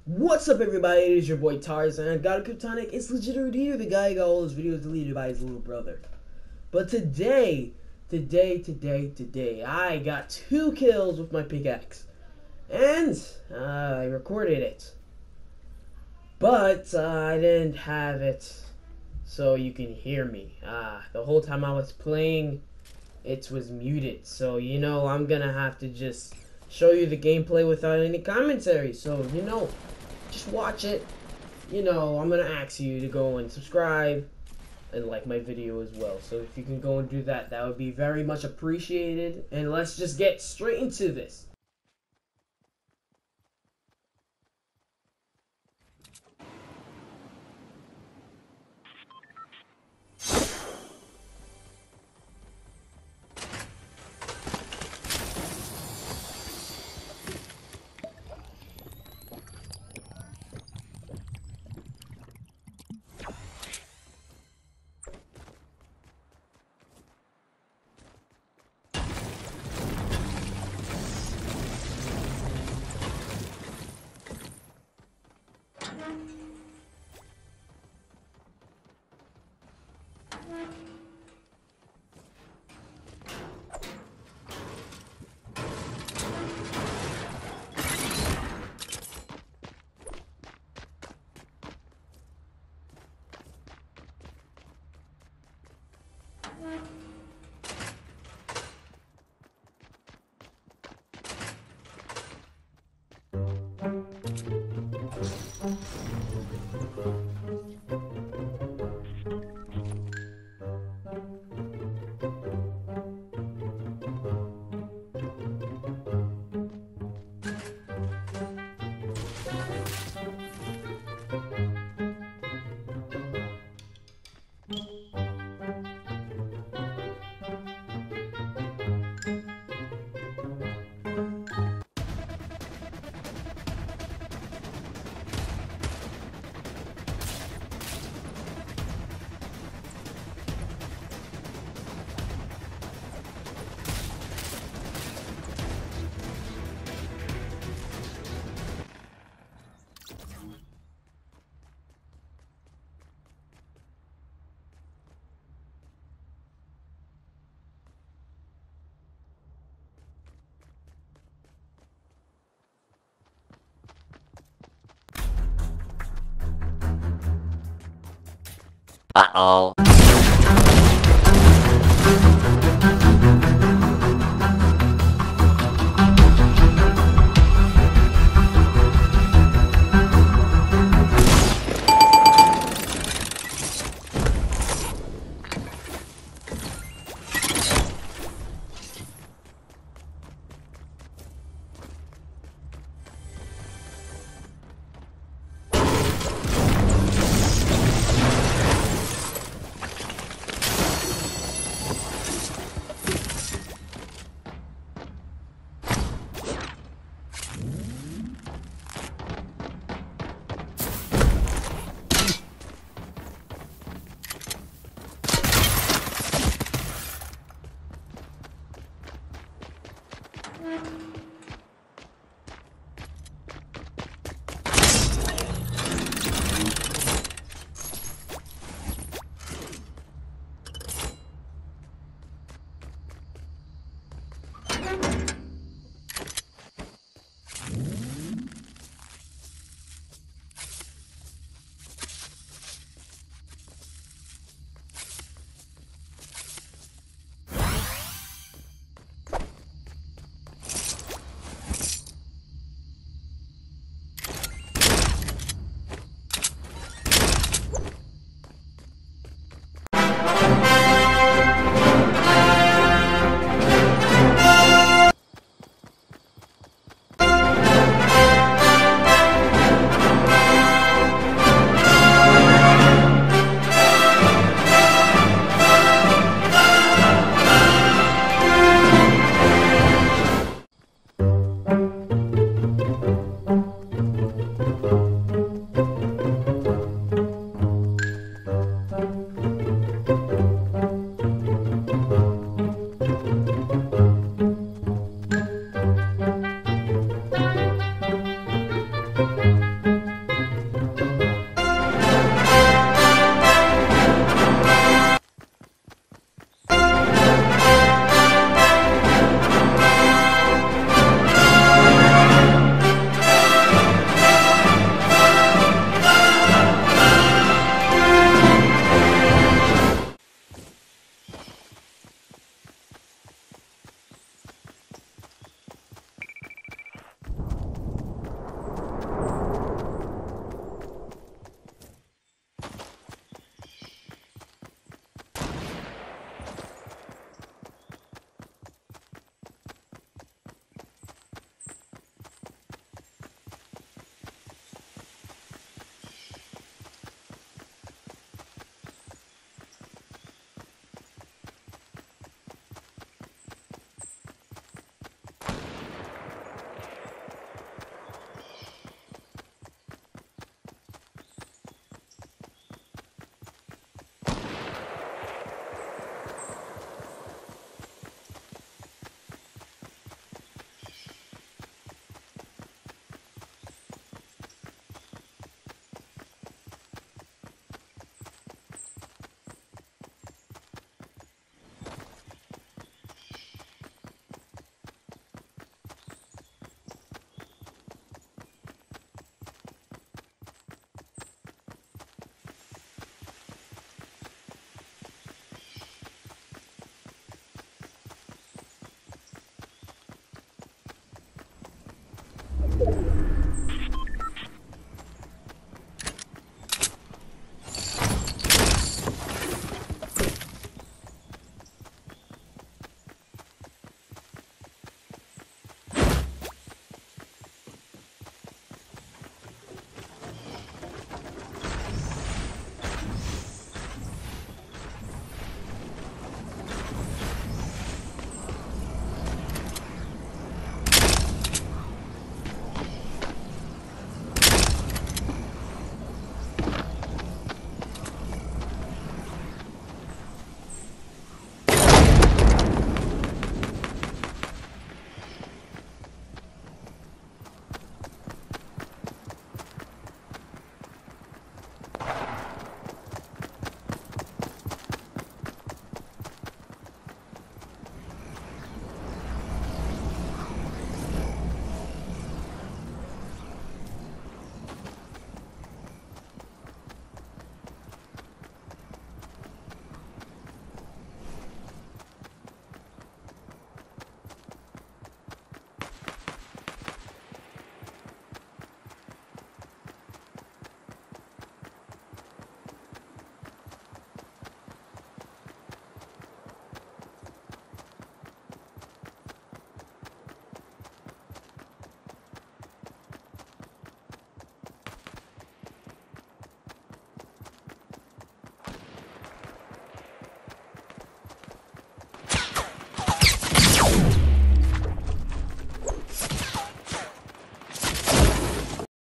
What's up, everybody? It is your boy Tarzan. Got a Kryptonic. It's legitimately here, the guy who got all his videos deleted by his little brother. But today, I got 2 kills with my pickaxe. And I recorded it. But I didn't have it so you can hear me. The whole time I was playing, it was muted. So, I'm gonna have to just show you the gameplay without any commentary. So, just watch it. I'm gonna ask you to go and subscribe and like my video as well. So if you can go and do that, that would be very much appreciated. And let's just get straight into this. Uh-oh.